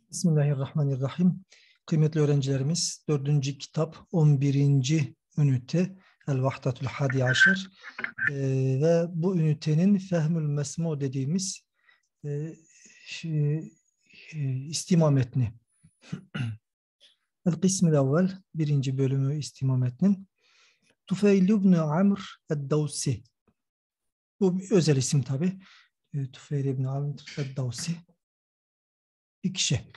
Bismillahirrahmanirrahim. Kıymetli öğrencilerimiz, 4. kitap 11. ünite El-Vahdatul Hadi Aşer ve bu ünitenin Fehmül Mesmu dediğimiz istima metni. El-Kısm-ı evvel, 1. bölümü istima metnin. Tufeyl ibn Amr el-Davsi. Bu bir özel isim tabi. Tufeyl ibn Amr el-Davsi. Bir kişi.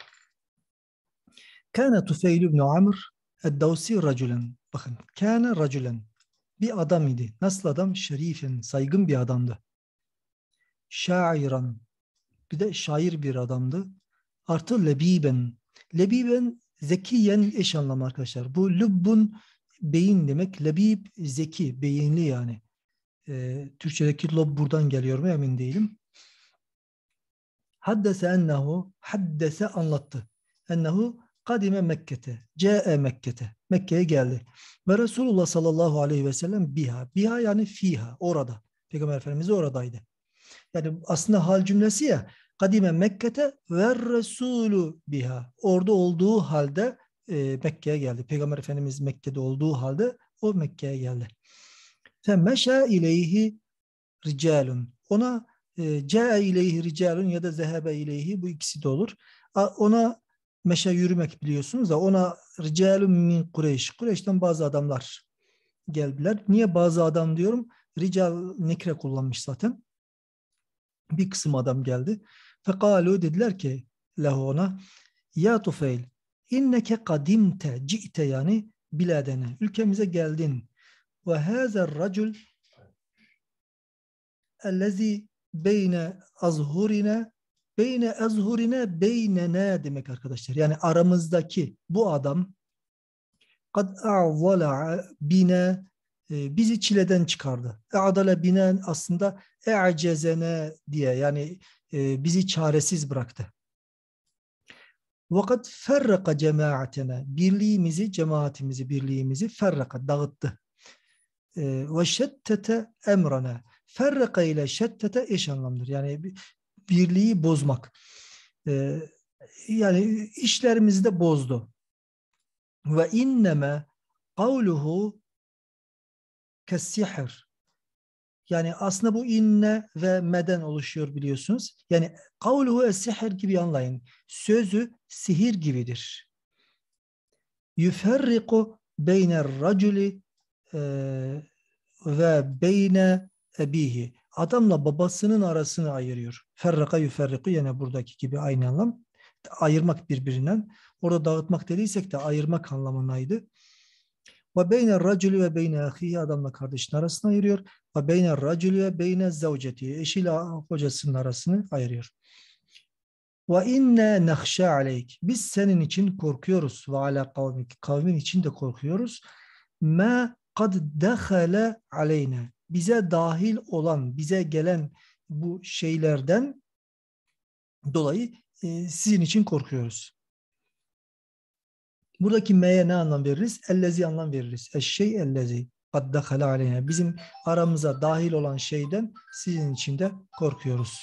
Kâne Tufeyl ibn Amr el-Davsi racülen. Bakın, kâne racülen. Bir adam idi. Nasıl adam? Şerifen, saygın bir adamdı. Şairan. Bir de şair bir adamdı. Artı lebiben. Lebiben zekiyen eş anlamı arkadaşlar. Bu lübbun beyin demek. Lebib zeki, beyinli yani. Türkçedeki lob buradan geliyor mu emin değilim. Haddese ennehu, haddese anlattı. Ennehu kadime Mekke'te, ce'e Mekke'te. Mekke'ye geldi. Ve Resulullah sallallahu aleyhi ve sellem biha. Biha yani fiha, orada. Peygamber Efendimiz oradaydı. Yani aslında hal cümlesi ya. Kadime Mekke'te ve Resulü biha. Orada olduğu halde Mekke'ye geldi. Peygamber Efendimiz Mekke'de olduğu halde o Mekke'ye geldi. Femeşa ileyhi ricalun. Ona ce'e ileyhi ricalun ya da zehebe ileyhi, bu ikisi de olur. Ona meşe yürümek biliyorsunuz da ona ricalun min Kureyş. Kureyş'ten bazı adamlar geldiler. Niye bazı adam diyorum? Rical nekre kullanmış zaten. Bir kısım adam geldi. Fekalu dediler ki lehu ona ya Tufeyl inneke kadimte ci'te yani biladene. Ülkemize geldin. Ve hazer racul ellezi beyne azhurine beynena demek arkadaşlar. Yani aramızdaki bu adam kad a'vala bina bizi çileden çıkardı. E'adale binen aslında e'cezene diye yani bizi çaresiz bıraktı. Vakat ferraka cemaatena birliğimizi ferraka dağıttı. Ve şettete emrana. Ferraka ile şettete eş anlamdır. Yani birliği bozmak. Yani işlerimizi de bozdu. Ve inneme kavluhu kessihir. Yani aslında bu inne ve meden oluşuyor biliyorsunuz. Yani kavluhu es-sihir gibi anlayın. Sözü sihir gibidir. Yuferriku beyner raculi ve beyne ebihi. Adamla babasının arasını ayırıyor. Ferraka yuferriku yine buradaki gibi aynı anlam. Ayırmak birbirinden. Orada dağıtmak dediysek de ayırmak anlamındaydı. Ve beyne racülü ve beyne ahihi, adamla kardeşinin arasını ayırıyor. Ve beyne racülü ve beyne zavceti, eşiyle kocasının arasını ayırıyor. Ve inne nahşa aleyk, biz senin için korkuyoruz. Ve ala kavmik, kavmin için de korkuyoruz. Ma kad dehale aleyne, bize dahil olan, bize gelen bu şeylerden dolayı sizin için korkuyoruz. Buradaki me'ye ne anlam veririz? Ellezi anlam veririz. Eşşey ellezi kad dehale aleyne, bizim aramıza dahil olan şeyden sizin için de korkuyoruz.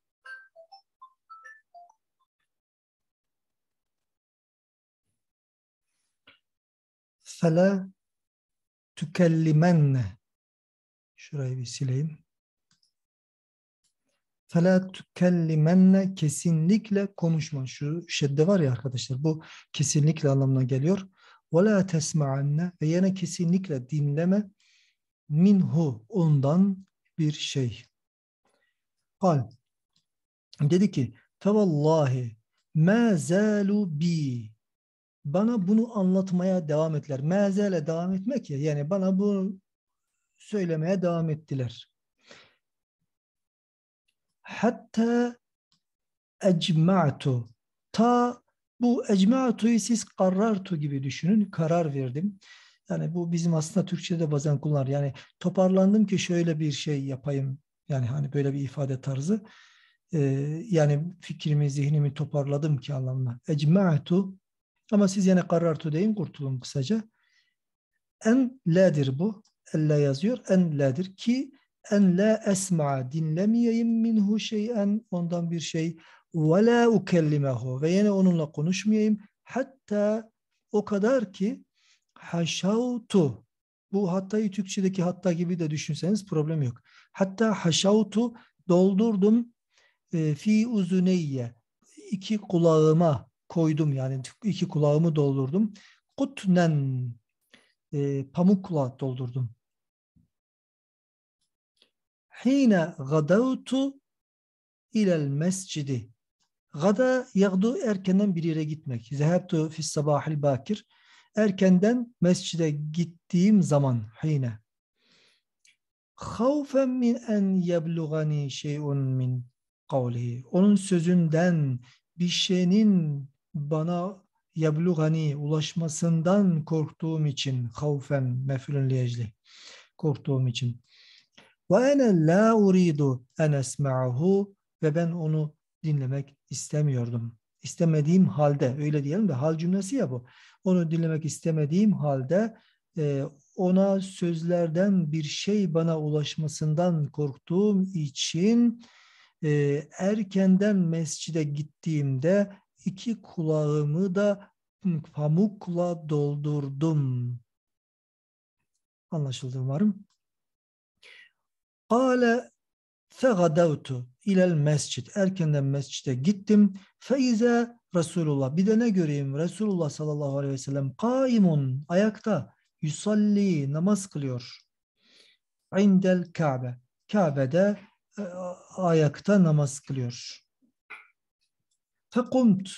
Fela tükellimenne, şurayı bir sileyim. Fela tükellimenne, kesinlikle konuşma. Şu şedde var ya arkadaşlar, bu kesinlikle anlamına geliyor. Ve la tesma'anne, ve yine kesinlikle dinleme. Minhu, ondan bir şey. Kal, dedi ki fevallahi ma zalu bi, bana bunu anlatmaya devam ettiler. Mezele devam etmek ya, yani bana bunu söylemeye devam ettiler. Hatta ecma'tu, ta bu ecma'tu'yu siz karartu gibi düşünün, karar verdim. Yani bu bizim aslında Türkçe'de bazen kullanır. Yani toparlandım ki şöyle bir şey yapayım. Yani hani böyle bir ifade tarzı. Yani fikrimi, zihnimi toparladım ki anlamına. Ecma'tu, ama siz yine karartu deyin, kurtulun kısaca. En la'dir bu. Elle yazıyor. En la'dir ki en la esma'a dinlemeyeyim minhu şey'en ondan bir şey ve la ukellimehu ve yine onunla konuşmayayım hatta o kadar ki haşavtu bu hattayı Türkçedeki hatta gibi de düşünseniz problem yok. Hatta haşavtu doldurdum fi uzuneyye iki kulağıma koydum yani iki kulağımı doldurdum. Kutnen pamukla doldurdum. Hine gadavtu ilel mescidi. Gada yagdu erkenden bir yere gitmek. Zehebtu fis sabahil bakir. Erkenden mescide gittiğim zaman hine. Havfen min en yeblugani şeyun min kavlihi. Onun sözünden bir şeyin bana yeblugani ulaşmasından korktuğum için havfen mef'ulün li korktuğum için. Ve ene la uridu en esma'ahu ve ben onu dinlemek istemiyordum. İstemediğim halde öyle diyelim de hal cümlesi ya bu. Onu dinlemek istemediğim halde e, ona sözlerden bir şey bana ulaşmasından korktuğum için erkenden mescide gittiğimde iki kulağımı da pamukla doldurdum. Anlaşıldı umarım. Kale fegadavtu ilel mescid. Erkenden mescide gittim. Feize Resulullah. Bir de ne göreyim? Resulullah sallallahu aleyhi ve sellem kaimun ayakta yusalli namaz kılıyor. İndel Kabe. Kabe'de ayakta namaz kılıyor. Fekumt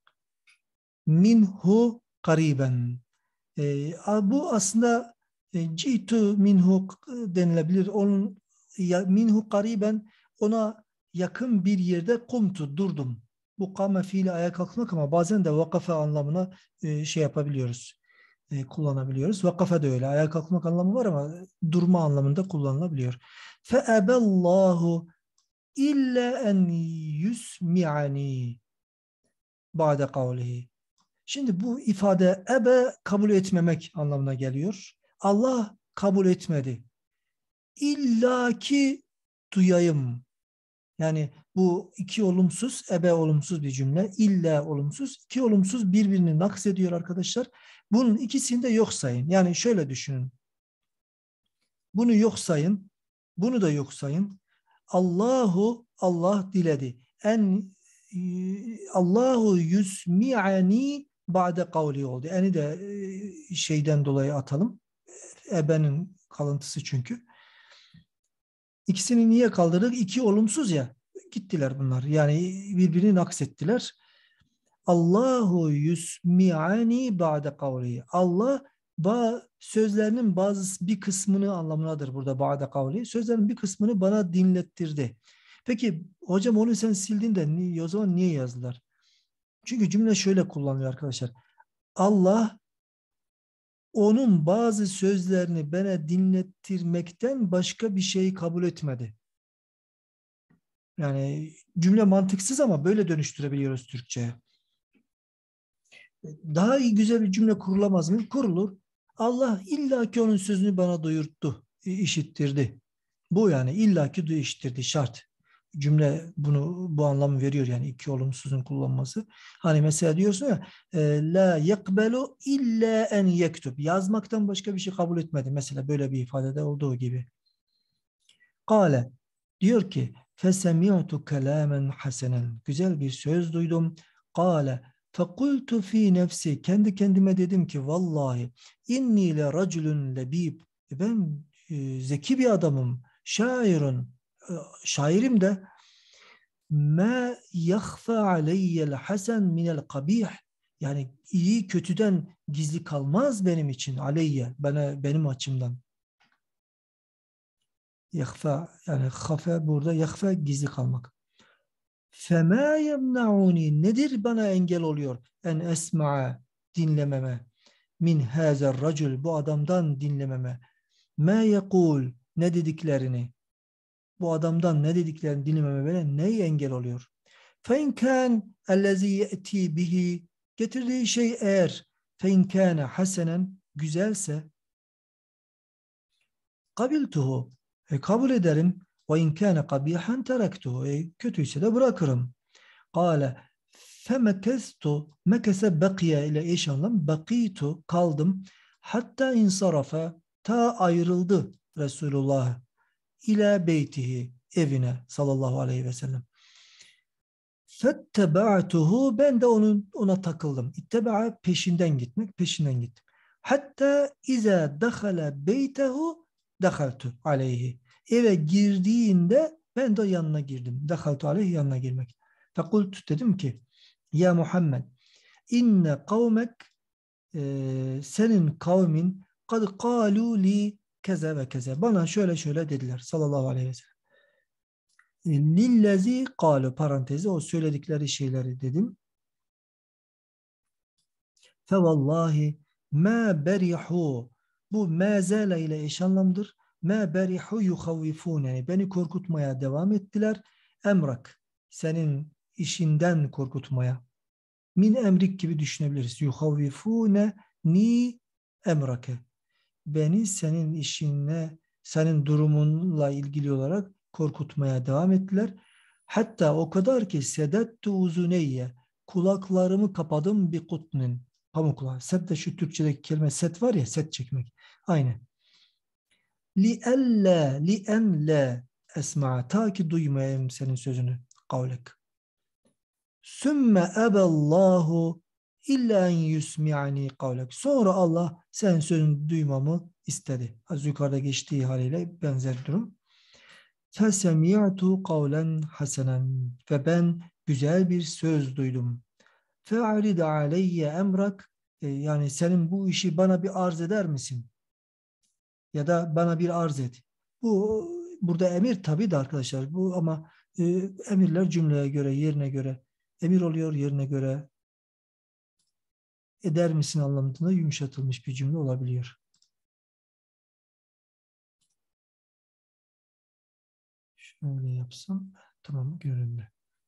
minhu kariben. Bu aslında citu minhu denilebilir. Onun minhu kariben ona yakın bir yerde kumtu durdum. Bu kame fiili ayağa kalkmak ama bazen de vakafe anlamına şey yapabiliyoruz. Kullanabiliyoruz. Vakafe de öyle. Ayağa kalkmak anlamı var ama durma anlamında kullanılabiliyor. Fe ebellahu illa en yusmi'ani ba'de kavlihi. Şimdi bu ifade ebe kabul etmemek anlamına geliyor. Allah kabul etmedi. İlla ki duyayım. Yani bu iki olumsuz, ebe olumsuz bir cümle, illa olumsuz. İki olumsuz birbirini naks ediyor arkadaşlar. Bunun ikisini de yok sayın. Yani şöyle düşünün. Bunu yok sayın, bunu da yok sayın. Allah diledi. Allahu yusmi'ani ba'de kavli oldu. Eni de şeyden dolayı atalım. Ebenin kalıntısı çünkü. İkisini niye kaldırdık? İki olumsuz ya. Gittiler bunlar. Yani birbirini naksettiler. Allahu yusmi'ani ba'de kavli. Allah sözlerinin bazı bir kısmını anlamındadır burada ba'de kavli. Sözlerin bir kısmını bana dinlettirdi. Peki hocam onu sen sildin de o zaman niye yazdılar? Çünkü cümle şöyle kullanılıyor arkadaşlar. Allah onun bazı sözlerini bana dinlettirmekten başka bir şeyi kabul etmedi. Yani cümle mantıksız ama böyle dönüştürebiliyoruz Türkçe'ye. Daha iyi güzel bir cümle kurulamaz mı? Kurulur. Allah illaki onun sözünü bana duyurttu, işittirdi. Bu yani illaki işittirdi şart. Cümle bu anlamı veriyor yani iki olumsuzun kullanması. Hani mesela diyorsun ya la yakbelu illa en yektub. Yazmaktan başka bir şey kabul etmedi. Mesela böyle bir ifadede olduğu gibi. Kale diyor ki fesemi'tu kelamen hasenen. Güzel bir söz duydum. Kale fekultu fi nefsi. Kendi kendime dedim ki vallahi inni le raculun lebib. Ben zeki bir adamım. Şairun. Şairim de ma yakhfa aleyyel hasen minel kabih. Yani iyi kötüden gizli kalmaz benim için aleyye. Benim açımdan. Yakfa yani hafe burada yakfa gizli kalmak. Fema yemnauni nedir bana engel oluyor en esma'a dinlememe min hazer racul bu adamdan dinlememe ma yekul ne dediklerini bu adamdan ne dediklerini dinlememe bana ne engel oluyor? Fe in kan ellezî ye'tî bihi getirdiği şey eğer fe in kâne hasenen güzelse kabiltuhu Kabul ederim. Ve in kâne kabihan terektuhu. Kötüyse de bırakırım. Kâle femekestu mekese bakiye ile eş anlam bakitu kaldım. Hatta insarafa ta ayrıldı Resulullah ila beytihi evine sallallahu aleyhi ve sellem. Fettebaatuhu ben de ona takıldım. İtteba'a peşinden gitmek, peşinden gittim. Hatta iza dakhala beytehu dakhaltu aleyhi. Eve girdiğinde ben de yanına girdim. Dakhaltu aleyhi yanına girmek. Fekultu dedim ki ya Muhammed inne kavmek senin kavmin kad kalu li keze ve keze. Bana şöyle şöyle dediler sallallahu aleyhi ve sellem. Lillezi kalu parantezi o söyledikleri şeyleri dedim. Fe vallahi ma berihu bu ma zale ile eş anlamdır. Ma berihu yuhavvifun yani beni korkutmaya devam ettiler. Emrak senin işinden korkutmaya. Min emrik gibi düşünebiliriz. Yuhavvifune ni emrake. Beni senin işinle, senin durumunla ilgili olarak korkutmaya devam ettiler. Hatta o kadar ki sedettu uzuneyye kulaklarımı kapadım bir kutnin pamukla. Set de şu Türkçedeki kelime set var ya set çekmek. Aynı. Li en la esma ta ki duymayayım senin sözünü kavlek. Sümme eballahu illa en yusmi'ani kavlek. Sonra Allah senin sözünü duymamı istedi. Az yukarıda geçtiği haliyle benzer durum. Fesemi'tu kavlen hasenen ve ben güzel bir söz duydum. Fe'arid aleyye emrak yani senin bu işi bana bir arz eder misin? Ya da bana bir arz et. Bu burada emir tabii de arkadaşlar bu ama emirler cümleye göre yerine göre emir oluyor yerine göre eder misin anlamında yumuşatılmış bir cümle olabiliyor. Şöyle yapsam tamam göründü.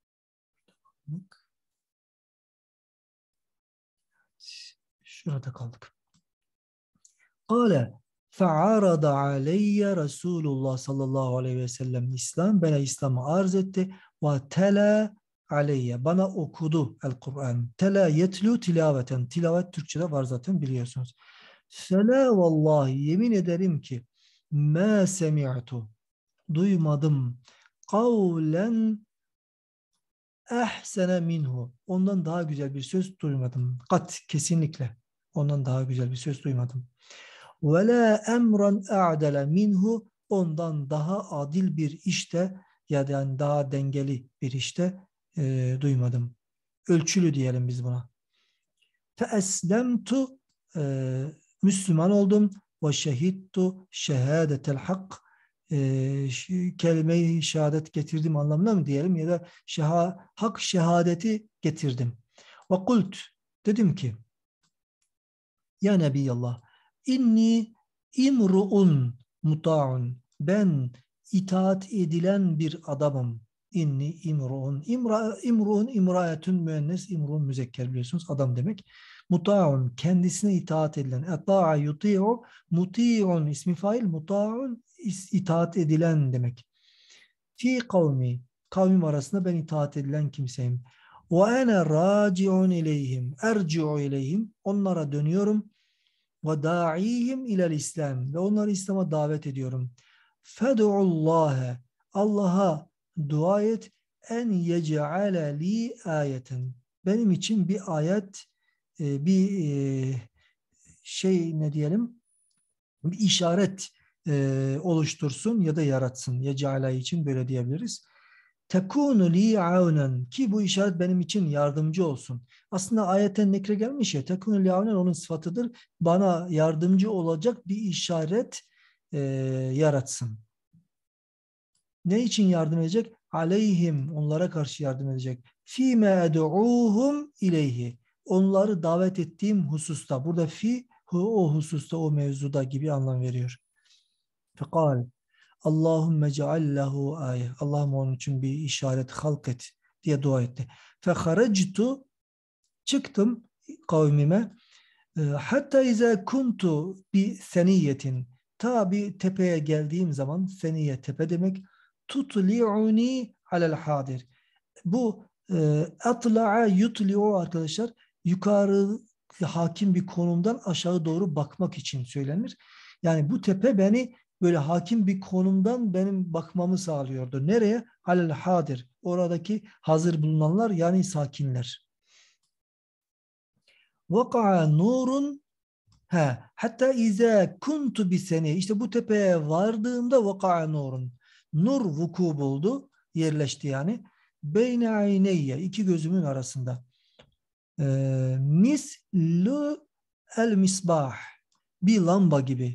Şurada kaldık. Kale fe'arada aleyye Resulullah sallallahu aleyhi ve sellem İslam bana İslam'ı arz etti ve tela aleyye bana okudu el-Kur'an. Tela yetlu tilaveten. Tilavet Türkçe'de var zaten biliyorsunuz. Fela vallahi yemin ederim ki ma semi'tu duymadım kavlen ehsene minhu. Ondan daha güzel bir söz duymadım. Kat kesinlikle. Ondan daha güzel bir söz duymadım. Ve la emran a'dele minhu. Ondan daha adil bir işte ya da yani daha dengeli bir işte duymadım. Ölçülü diyelim biz buna. Fe eslemtu Müslüman oldum ve şehittu şehadetel hak kelime-i şehadet getirdim anlamına mı diyelim ya da hak şehadeti getirdim. Ve kult dedim ki ya Nebiyallah inni imru'un muta'un ben itaat edilen bir adamım. İnni imru'un imru'un imra'etün müennes imru'un müzekker biliyorsunuz adam demek. Muta'un kendisine itaat edilen ata'a yuti'u muti'un ismi fail muta'un itaat edilen demek. Fi kavmim arasında ben itaat edilen kimseyim. Ve ene raci'un ileyhim erci'u ileyhim onlara dönüyorum ve da'ihim ilel İslam ve onları İslam'a davet ediyorum. Fed'ullâhe Allah'a dua et en yec'ale li ayeten benim için bir ayet bir şey ne diyelim bir işaret oluştursun ya da yaratsın. Yec'ale için böyle diyebiliriz. Tekunu li aunen ki bu işaret benim için yardımcı olsun. Aslında ayeten nekre gelmiş ya. Tekunu li aunen onun sıfatıdır. Bana yardımcı olacak bir işaret yaratsın. Ne için yardım edecek? Aleyhim onlara karşı yardım edecek. Fîme ed'ûhum ileyhi. Onları davet ettiğim hususta. Burada fi o hususta o mevzuda gibi anlam veriyor. Fekal Allahümme ceallehu ayet. Allah'ım onun için bir işaret halk et diye dua etti. Feharactu çıktım kavmime hatta ize kuntu bi seniyetin Ta bir tepeye geldiğim zaman, feniye tepe demek, tutli'uni alel hadir. Bu atla'a yutli'u arkadaşlar, yukarı hakim bir konumdan aşağı doğru bakmak için söylenir. Yani bu tepe beni böyle hakim bir konumdan benim bakmamı sağlıyordu. Nereye? Alel hadir. Oradaki hazır bulunanlar, yani sakinler. Vaka'a nurun, hatta iza kuntu bi seni, işte bu tepeye vardığımda vaka'a nurun. Nur vuku buldu, yerleşti yani. Beyne ayneyye, iki gözümün arasında. Mislu el misbah, bir lamba gibi.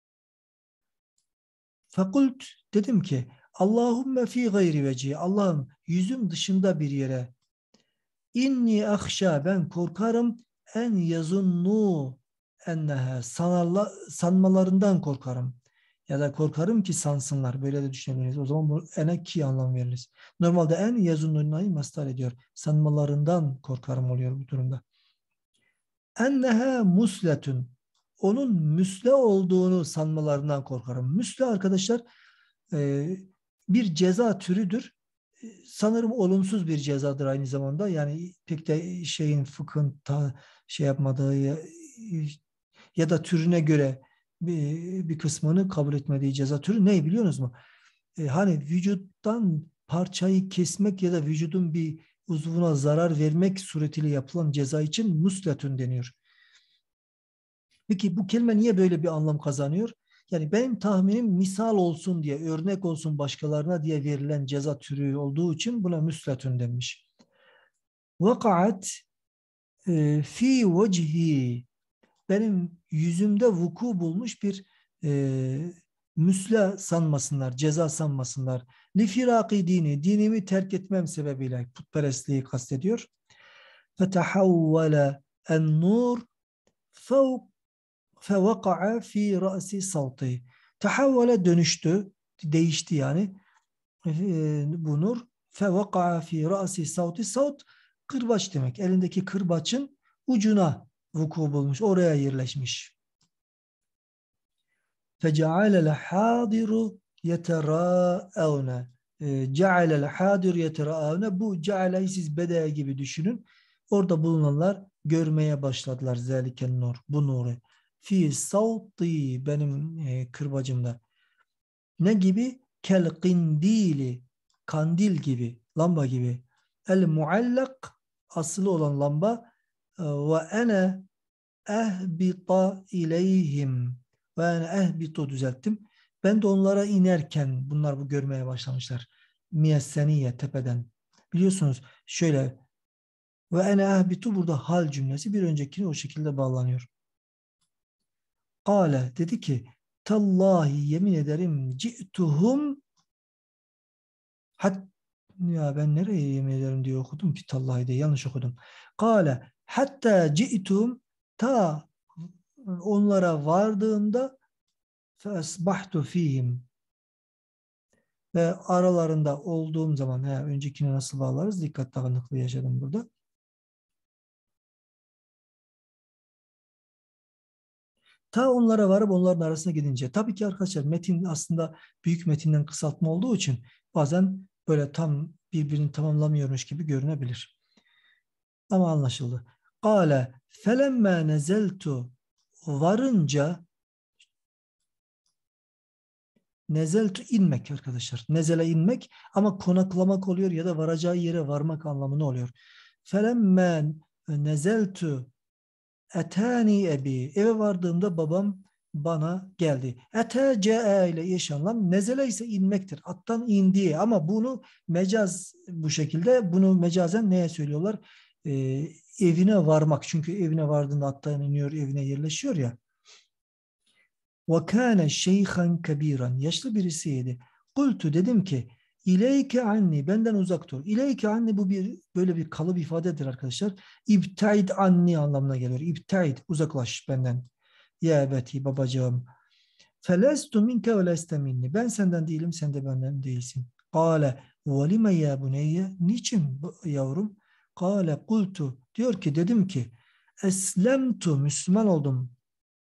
Fakult, dedim ki Allahümme fi gayri veci, Allah'ım yüzüm dışında bir yere. İnni ahşa, ben korkarım, en yazunnu enneha, sanmalarından korkarım. Ya da korkarım ki sansınlar. Böyle de düşünebiliriz. O zaman bu ene ki anlam veririz. Normalde en yazunnunayı mastar ediyor. Sanmalarından korkarım oluyor bu durumda. Enneha musletun, onun müsle olduğunu sanmalarından korkarım. Müsle arkadaşlar e, bir ceza türüdür. Sanırım olumsuz bir cezadır aynı zamanda. Yani pek de şeyin, fıkhın şey yapmadığı ya da türüne göre bir kısmını kabul etmediği ceza türü ne biliyorsunuz mu? Hani vücuttan parçayı kesmek ya da vücudun bir uzvuna zarar vermek suretiyle yapılan ceza için musletun deniyor. Peki bu kelime niye böyle bir anlam kazanıyor? Yani benim tahminim misal olsun diye, örnek olsun başkalarına diye verilen ceza türü olduğu için buna müsletün denmiş. Vakaat fi vecihi, benim yüzümde vuku bulmuş bir müsle sanmasınlar, ceza sanmasınlar. Li firaki dini, dinimi terk etmem sebebiyle, putperestliği kastediyor. Fetehavvele en nur fevaka'a fi ra'si savti. Tehavvele, dönüştü, değişti yani. Bu nur fevaka'a fi ra'si savti. Savt, kırbaç demek. Elindeki kırbaçın ucuna vuku bulmuş, oraya yerleşmiş. Fecealel hadiru yeterâevne. Cealel hadir yeterâevne. Bu cealeyi siz bedeye gibi düşünün. Orada bulunanlar görmeye başladılar. Zeliken nur. Bu nuru. Fi savti, benim kırbacımda. Ne gibi? Kel qindili, kandil gibi, lamba gibi. El muallak, asılı olan lamba. Ve ene ehbita ileyhim. Ve ene ehbitu, düzelttim. Ben de onlara inerken bunlar bu görmeye başlamışlar. Miyesseniye, tepeden. Biliyorsunuz şöyle, ve ene ehbitu burada hal cümlesi bir öncekine o şekilde bağlanıyor. Kale, dedi ki tallahi, yemin ederim, ci'tuhum ya ben nereye yemin ederim diye okudum ki tallahi de yanlış okudum. Kale hatta ci'tuhum, ta onlara vardığımda feesbahtu fihim, ve aralarında olduğum zaman, öncekine nasıl bağlarız? Dikkat dağınıklığı yaşadım burada. Ta onlara varıp onların arasına gidince. Tabii ki arkadaşlar metin aslında büyük metinden kısaltma olduğu için bazen böyle tam birbirini tamamlamıyormuş gibi görünebilir. Ama anlaşıldı. Kale felemme nezeltu, varınca, nezeltu inmek arkadaşlar. Nezele inmek, ama konaklamak oluyor ya da varacağı yere varmak anlamını oluyor. Felemme nezeltu etani ebi, eve vardığımda babam bana geldi. Ete ce'e ile eş anlam. Nezele ise inmektir. Attan indiği, ama bunu mecaz, bu şekilde bunu mecazen neye söylüyorlar? Evine varmak. Çünkü evine vardığında attan iniyor, evine yerleşiyor ya. Ve kâne şeyhan kebiran, yaşlı birisiydi. Kultu, dedim ki İleyke anni, benden uzak dur. İleyke anni, bu bir böyle bir kalıp ifadedir arkadaşlar. İbtaid anni anlamına geliyor. İbtaid, uzaklaş benden. Ya ebeti, babacığım. Felestu minke ve leste minni, ben senden değilim, sen de benden değilsin. Kale ve lime ya buneyye, niçin yavrum? Kale kultu, diyor ki dedim ki eslemtu, Müslüman oldum.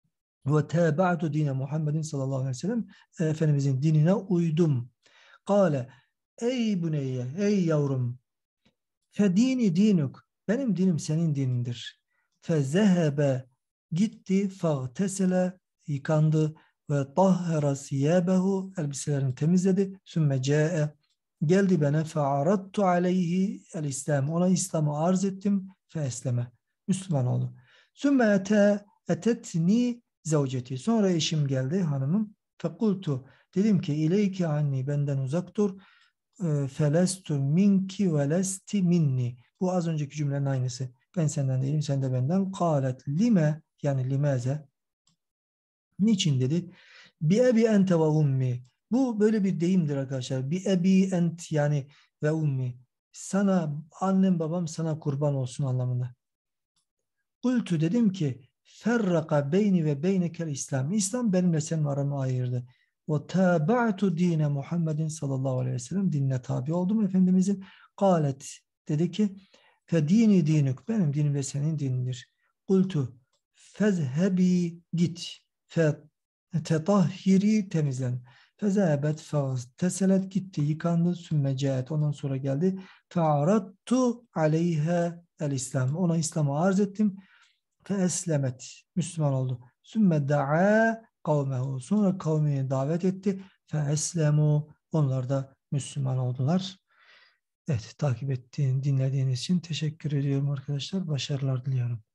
ve tâba'tu dine Muhammedin sallallahu aleyhi ve sellem, Efendimizin dinine uydum. Kale, ey büneyye, ey yavrum, fedini dinuk, benim dinim senin dinindir. Fezehebe, gitti, fagtesele, yıkandı, ve tahhara siyabehu, elbiselerini temizledi. Sümme câe, geldi bana, fe'aradtu aleyhi el İslam, ona İslam'ı arz ettim, feesleme, Müslüman oldu. Sümme etetni zavceti, sonra eşim geldi, hanımım, fekultu, dedim ki ileyki anni, benden uzak dur, felestu minki ve lesti minni. Bu az önceki cümlenin aynısı. Ben senden değilim, sen de benden. Kâlet lime, yani limaze. Niçin dedi? Bi ebi ente ve ummi. Bu böyle bir deyimdir arkadaşlar. Bi ebi ent, yani ve ummi. Sana, annem babam sana kurban olsun anlamında. Kultu, dedim ki ferraka beyni ve beynekel İslam. İslam benimle senin aramı ayırdı. Ve taba'tu dine Muhammedin sallallahu aleyhi ve sellem, dinine tabi oldum Efendimizin. Kalet, dedi ki fe dini dinük, benim dinim de senin dinindir. Kultu fezhebi, git, fe tetahhiri, temizlen. Fezehebet teselet, gitti, yıkandı, sümme caet, ondan sonra geldi. Fe'arattu aleyhe el İslam, ona İslam'ı arz ettim. Feeslemet, Müslüman oldu. Sümme da'a kavmehu, sonra kavmini davet etti. Feeslemu, onlar da Müslüman oldular. Evet, takip ettiğin, dinlediğiniz için teşekkür ediyorum arkadaşlar. Başarılar diliyorum.